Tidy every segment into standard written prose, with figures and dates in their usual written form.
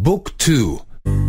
بوك تو.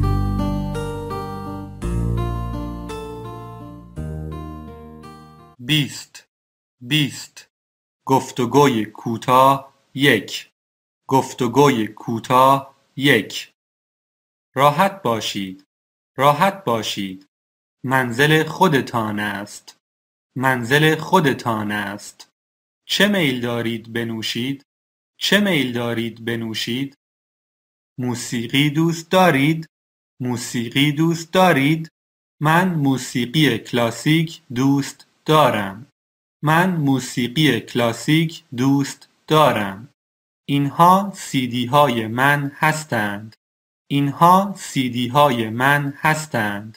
بیست. گفتگوی کوتاه یک. گفتگوی کوتاه یک. راحت باشید. راحت باشید. منزل خودتان است. منزل خودتان است. چه میل دارید بنوشید؟ چه میل دارید بنوشید؟ موسیقی دوست دارید؟ موسیقی دوست دارید؟ من موسیقی کلاسیک دوست دارم. من موسیقی کلاسیک دوست دارم. اینها سیدی های من هستند. اینها سیدی های من هستند.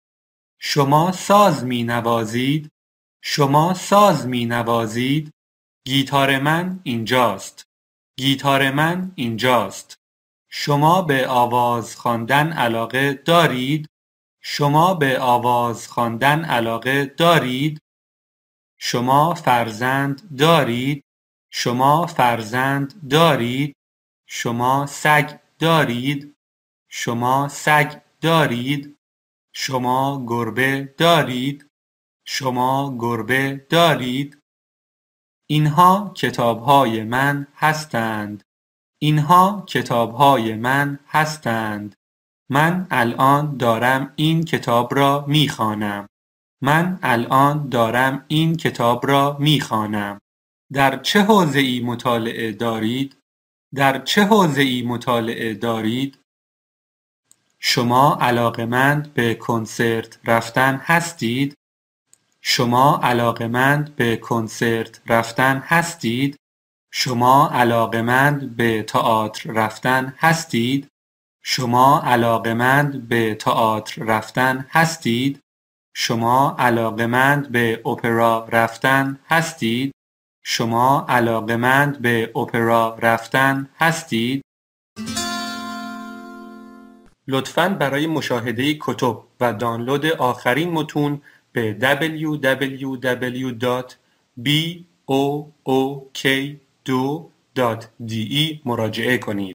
شما ساز می نوازید؟ شما ساز می نوازید؟ گیتار من اینجاست. گیتار من اینجاست. شما به آواز خواندن علاقه دارید؟ شما به آواز خواندن علاقه دارید؟ شما فرزند دارید؟ شما فرزند دارید؟ شما سگ دارید؟ شما سگ دارید؟ شما گربه دارید؟ شما گربه دارید؟ اینها کتاب‌های من هستند. اینها کتاب‌های من هستند. من الان دارم این کتاب را می‌خوانم. من الان دارم این کتاب را می‌خوانم. در چه حوزه‌ای مطالعه دارید؟ در چه حوزه‌ای مطالعه دارید؟ شما علاقه‌مند به کنسرت رفتن هستید؟ شما علاقه‌مند به کنسرت رفتن هستید؟ شما علاقه‌مند به تئاتر رفتن هستید؟ شما علاقه‌مند به تئاتر رفتن هستید؟ شما علاقه‌مند به اپرا رفتن هستید؟ شما علاقه‌مند به اپرا رفتن هستید؟ لطفاً برای مشاهده کتب و دانلود آخرین متون به www.book2.de مراجعه کنید.